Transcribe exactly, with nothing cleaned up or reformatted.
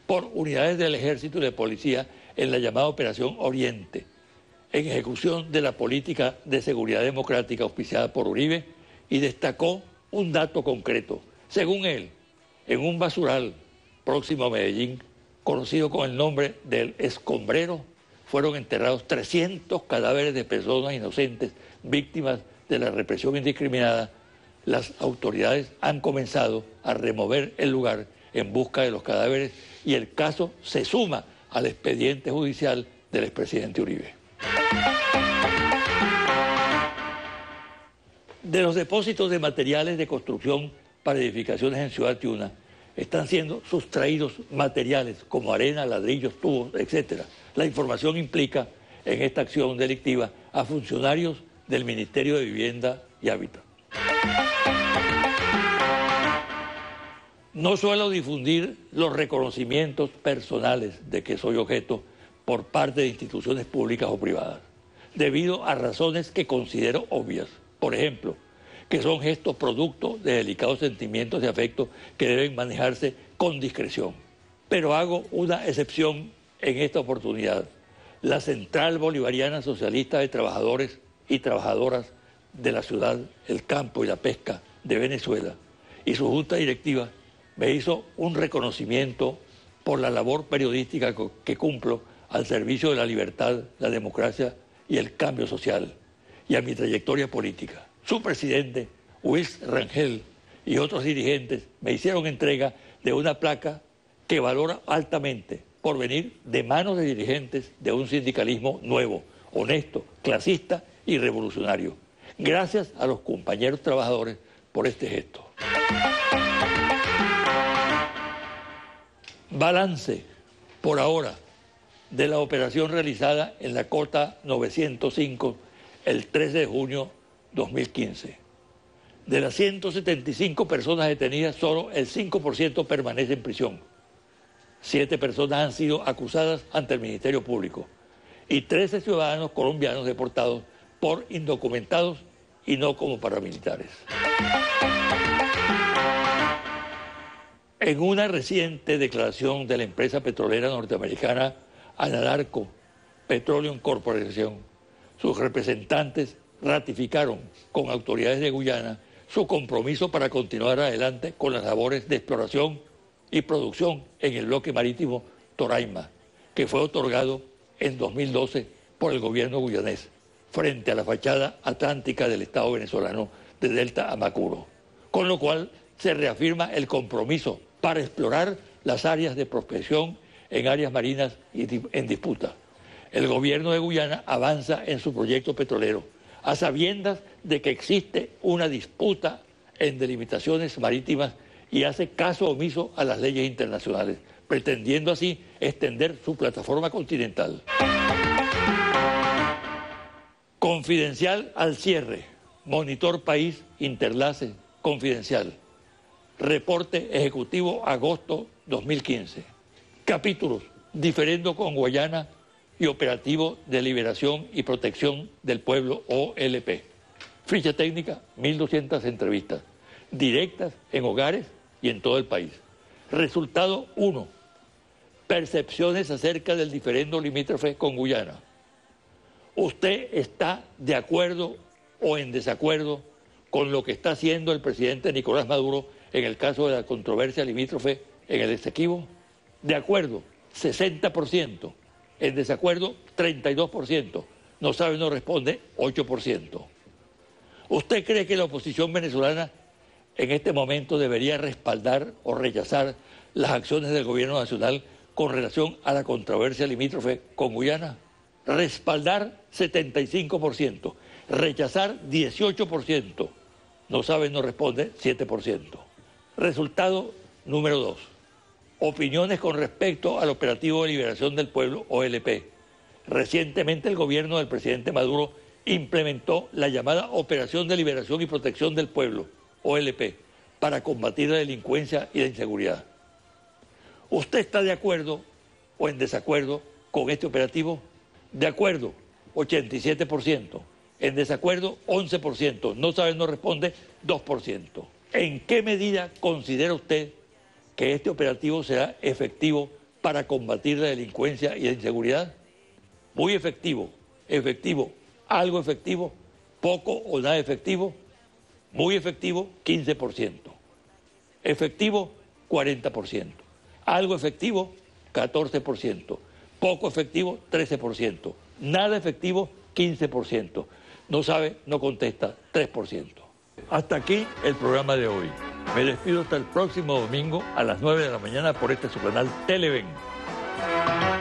por unidades del Ejército y de Policía en la llamada Operación Oriente, en ejecución de la política de seguridad democrática auspiciada por Uribe, y destacó un dato concreto. Según él, en un basural próximo a Medellín, conocido con el nombre del Escombrero, fueron enterrados trescientos cadáveres de personas inocentes, víctimas de la represión indiscriminada. Las autoridades han comenzado a remover el lugar en busca de los cadáveres y el caso se suma al expediente judicial del expresidente Uribe. De los depósitos de materiales de construcción para edificaciones en Ciudad Tiuna, están siendo sustraídos materiales como arena, ladrillos, tubos, etcétera. La información implica en esta acción delictiva a funcionarios del Ministerio de Vivienda y Hábitat. No suelo difundir los reconocimientos personales de que soy objeto por parte de instituciones públicas o privadas, debido a razones que considero obvias. Por ejemplo, que son gestos producto de delicados sentimientos de afecto que deben manejarse con discreción. Pero hago una excepción en esta oportunidad. La Central Bolivariana Socialista de Trabajadores y Trabajadoras de la Ciudad, el Campo y la Pesca de Venezuela y su junta directiva me hizo un reconocimiento por la labor periodística que cumplo al servicio de la libertad, la democracia y el cambio social, y a mi trayectoria política. Su presidente, Luis Rangel, y otros dirigentes me hicieron entrega de una placa que valora altamente por venir de manos de dirigentes de un sindicalismo nuevo, honesto, clasista y revolucionario. Gracias a los compañeros trabajadores por este gesto. Balance, por ahora, de la operación realizada en la Cota novecientos cinco el trece de junio de dos mil quince. De las ciento setenta y cinco personas detenidas, solo el cinco por ciento permanece en prisión. Siete personas han sido acusadas ante el Ministerio Público y trece ciudadanos colombianos deportados por indocumentados y no como paramilitares. En una reciente declaración de la empresa petrolera norteamericana Anadarko Petroleum Corporation, sus representantes ratificaron con autoridades de Guyana su compromiso para continuar adelante con las labores de exploración y producción en el bloque marítimo Toraima, que fue otorgado en dos mil doce por el gobierno guyanés, frente a la fachada atlántica del Estado venezolano de Delta Amacuro, con lo cual se reafirma el compromiso para explorar las áreas de prospección en áreas marinas y en disputa. El gobierno de Guyana avanza en su proyecto petrolero, a sabiendas de que existe una disputa en delimitaciones marítimas y hace caso omiso a las leyes internacionales, pretendiendo así extender su plataforma continental. Confidencial al cierre, Monitor País, Interlace, confidencial. Reporte Ejecutivo, agosto dos mil quince. Capítulos, diferendo con Guayana y Operativo de Liberación y Protección del Pueblo, O L P. Ficha técnica, mil doscientas entrevistas, directas en hogares y en todo el país. Resultado uno. Percepciones acerca del diferendo limítrofe con Guyana. ¿Usted está de acuerdo o en desacuerdo con lo que está haciendo el presidente Nicolás Maduro en el caso de la controversia limítrofe en el Esequibo? De acuerdo, sesenta por ciento. En desacuerdo, treinta y dos por ciento. No sabe, no responde, ocho por ciento. ¿Usted cree que la oposición venezolana en este momento debería respaldar o rechazar las acciones del gobierno nacional con relación a la controversia limítrofe con Guyana? Respaldar, setenta y cinco por ciento. Rechazar, dieciocho por ciento. No sabe, no responde, siete por ciento. Resultado número dos. Opiniones con respecto al Operativo de Liberación del Pueblo, O L P. Recientemente el gobierno del presidente Maduro implementó la llamada Operación de Liberación y Protección del Pueblo, O L P, para combatir la delincuencia y la inseguridad. ¿Usted está de acuerdo o en desacuerdo con este operativo? De acuerdo, ochenta y siete por ciento. En desacuerdo, once por ciento. No sabe, no responde, dos por ciento. ¿En qué medida considera usted que este operativo será efectivo para combatir la delincuencia y la inseguridad? Muy efectivo, efectivo, algo efectivo, poco o nada efectivo, muy efectivo, quince por ciento. Efectivo, cuarenta por ciento. Algo efectivo, catorce por ciento. Poco efectivo, trece por ciento. Nada efectivo, quince por ciento. No sabe, no contesta, tres por ciento. Hasta aquí el programa de hoy. Me despido hasta el próximo domingo a las nueve de la mañana por este su canal Televen.